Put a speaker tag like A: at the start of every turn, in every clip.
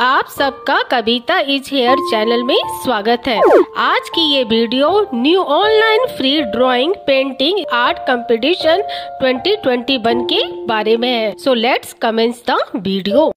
A: आप सबका कविता is here channel में स्वागत है। आज की ये video new online free drawing painting art competition 2021 के बारे में है। So let's commence the video.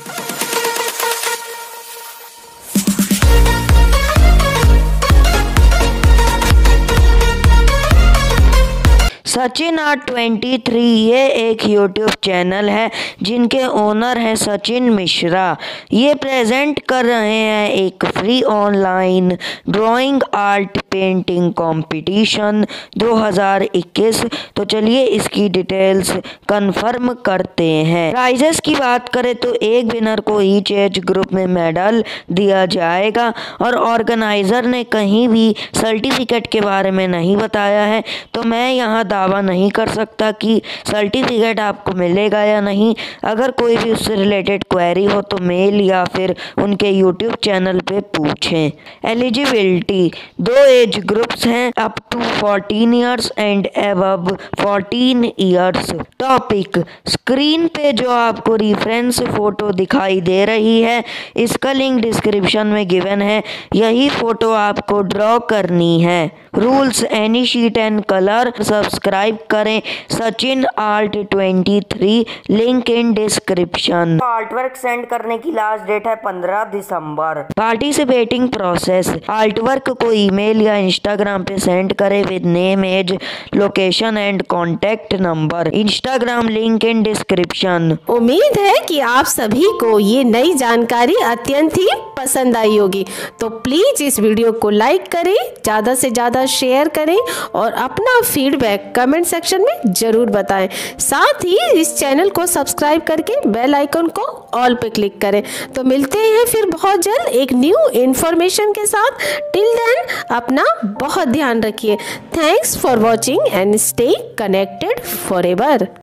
B: Sachin art 23 ये एक यूट्यूब चैनल है जिनके ओनर हैं सचिन मिश्रा। ये प्रेजेंट कर रहे हैं एक free online drawing art painting competition 2021। तो चलिए इसकी डिटेल्स कंफर्म करते हैं। प्राइजेस की बात करें तो एक विनर को ईच एज ग्रुप में मेडल दिया जाएगा और ऑर्गेनाइजर ने कहीं भी सर्टिफिकेट के बारे में नहीं बताया है, तो मैं यहाँ दावा नहीं कर सकता कि सर्टिफिकेट आपको मिलेगा या नहीं। अगर कोई भी उससे रिलेटेड क्वेरी हो तो मेल या फिर उनके यूट्यूब चैनल पे पूछें। एलिजिबिलिटी 2 एज ग्रुप्स हैं, up to 14 years and above 14 years. Topic screen पे जो आपको रेफरेंस फोटो दिखाई दे रही है, इसका लिंक डिस्क्रिप्शन में गिवन है। यही फोटो आपको ड्रॉ करनी है। Rules any sheet and colour. Subscribe करें Sachin art 23, link in description. Artwork send करने की लास्ट डेट है 15 दिसंबर। पार्टिसिपेटिंग प्रोसेस, आर्टवर्क को ईमेल या इंस्टाग्राम पे सेंड करें with name, age, location and contact number. Instagram link in description.
A: उम्मीद है कि आप सभी को ये नई जानकारी अत्यंत ही पसंद आई होगी। तो प्लीज इस वीडियो को लाइक करें, ज्यादा से ज्यादा शेयर करें और अपना फीडबैक कमेंट सेक्शन में जरूर बताएं। साथ ही इस चैनल को सब्सक्राइब करके बेल आइकन को ऑल पे क्लिक करें। तो मिलते हैं फिर बहुत जल्द एक न्यू इन्फॉर्मेशन के साथ। टिल देन अपना बहुत ध्यान रखिए। Thanks for watching and stay connected forever.